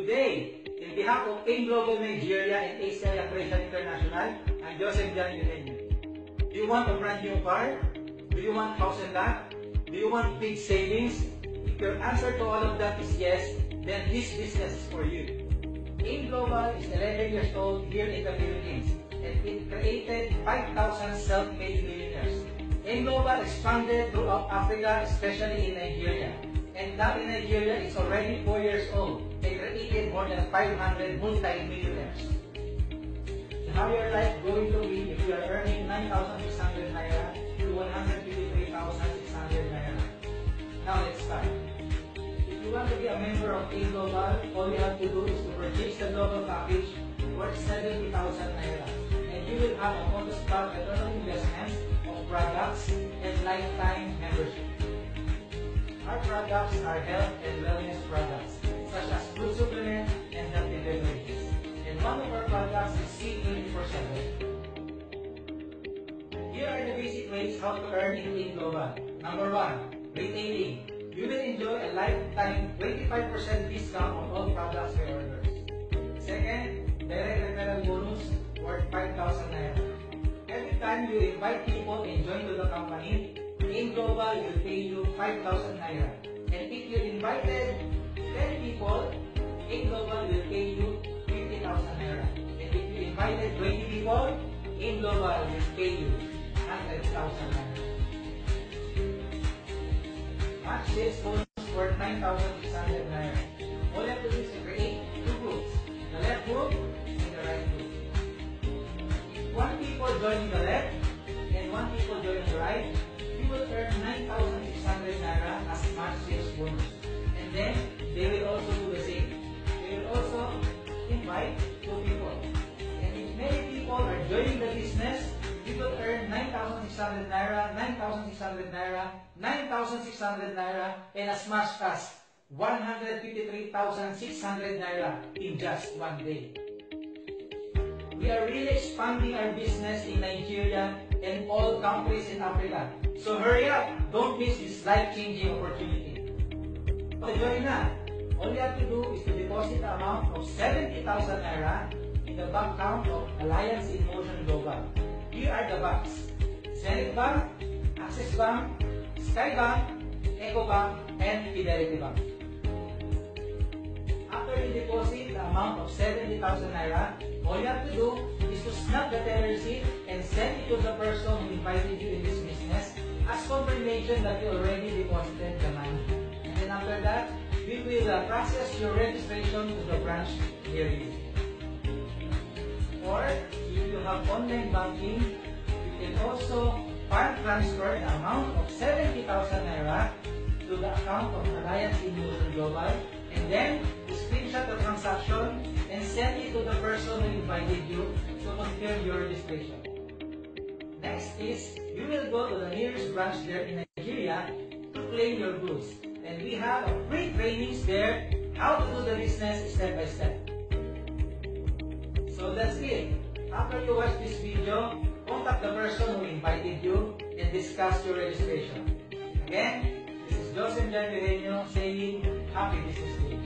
Today, in behalf of AIM Global Nigeria and ACI Accreditation International, I'm Joseph John Eugenio. Do you want a brand new car? Do you want house and lot? Do you want big savings? If your answer to all of that is yes, then this business is for you. AIM Global is 11 years old here in the Philippines, and it created 5,000 self-made millionaires. AIM Global expanded throughout Africa, especially in Nigeria. And now in Nigeria, it's already 4 years old. They created more than 500 multi-millionaires. So how your life going to be if you are earning 9,600 naira to 153,600 naira? Now let's start. If you want to be a member of AIM Global, all you have to do is to purchase the global package worth 70,000 naira. And you will have a auto-start return on investment of products and lifetime membership. Our products are health and wellness products, such as food supplement and healthy beverages. And one of our products is C24/7. Here are the basic ways how to earn in AIM Global. Number 1, retailing. You will enjoy a lifetime 25% discount on all products and orders. Second, direct referral bonus worth 5,000 naira. Every time you invite people and join to the company, AIM Global will pay you 5,000 naira. And if you invited 10 people, AIM Global will pay you 50,000 naira. And if you invited 20 people, AIM Global will pay you 100,000 naira. Match sales bonus worth 9,600 naira. All you have to do is to create two groups, the left group and the right group. If one people join the left and one people join the right, you will earn 9,600 naira as match sales bonus. And then, they will also do the same. They will also invite 2 people. And if many people are joining the business, you will earn 9,600 naira, 9,600 naira, 9,600 naira, and as much as 153,600 naira in just one day. We are really expanding our business in Nigeria and all countries in Africa. So hurry up! Don't miss this life-changing opportunity. To join na, all you have to do is to deposit the amount of 70,000 naira in the bank account of Alliance in Motion Global. Here are the banks: Zenith Bank, Access Bank, Sky Bank, Ecobank, and Fidelity Bank. After you deposit the amount of 70,000 naira, all you have to do is to snap the teller receipt and send it to the person who invited you in this business as confirmation that you already deposited the money. And then after that, we will process your registration to the branch near you. Or if you have online banking, you can also bank transfer the amount of 70,000 naira to the account of Alliance in Motion Global, and then screenshot the transaction and send it to the person who invited you to confirm your registration. Next is, you will go to the nearest branch there in Nigeria to claim your goods. And we have a free trainings there, how to do the business step by step. So that's it. After you watch this video, contact the person who invited you and discuss your registration. Again, this is Joseph John Eugenio saying, happy business day.